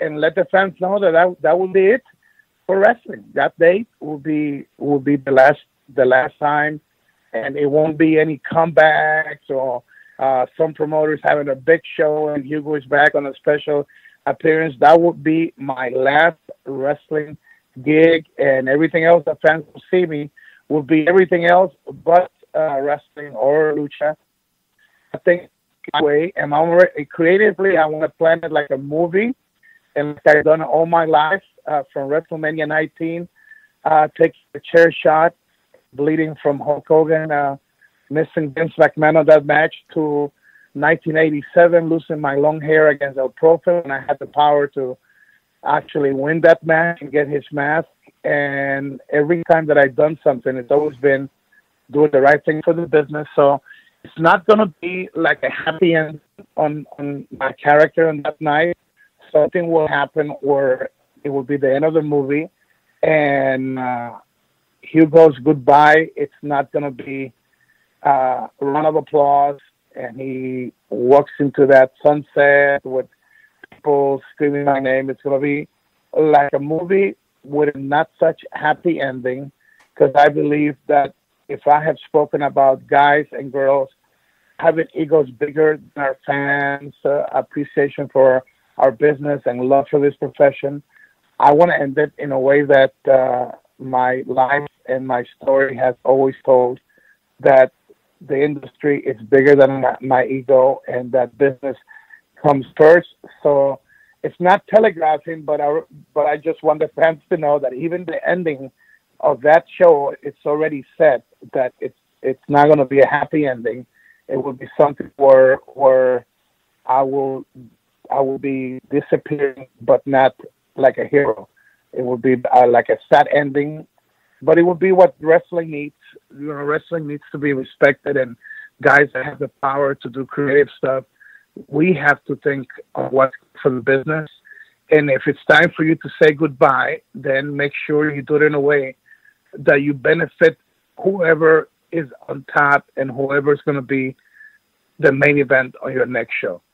and let the fans know that will be it for wrestling. That date will be the last time, and it won't be any comebacks or some promoters having a big show and Hugo is back on a special appearance. That would be my last wrestling gig, and everything else that fans will see me will be everything else but wrestling or lucha. I think way, and creatively, I want to plan it like a movie, and like I've done all my life from WrestleMania 19, taking the chair shot, bleeding from Hulk Hogan, missing Vince McMahon on that match, to 1987, losing my long hair against El Profe, and I had the power to actually win that match and get his mask. And every time that I've done something, it's always been doing the right thing for the business. So it's not going to be like a happy end on my character on that night. Something will happen where it will be the end of the movie, and Hugo's goodbye. It's not going to be a round of applause, and he walks into that sunset with people screaming my name. It's going to be like a movie with not such happy ending, because I believe that if I have spoken about guys and girls having egos bigger than our fans, appreciation for our business and love for this profession, I want to end it in a way that my life and my story has always told, that the industry is bigger than my ego and that business comes first. So it's not telegraphing, but I just want the fans to know that even the ending of that show, it's already said that it's not going to be a happy ending. It will be something where I will be disappearing, but not like a hero. It will be like a sad ending, but it will be what wrestling needs. You know, wrestling needs to be respected, and guys that have the power to do creative stuff, we have to think of what's for the business. And if it's time for you to say goodbye, then make sure you do it in a way that you benefit whoever is on top and whoever is going to be the main event on your next show.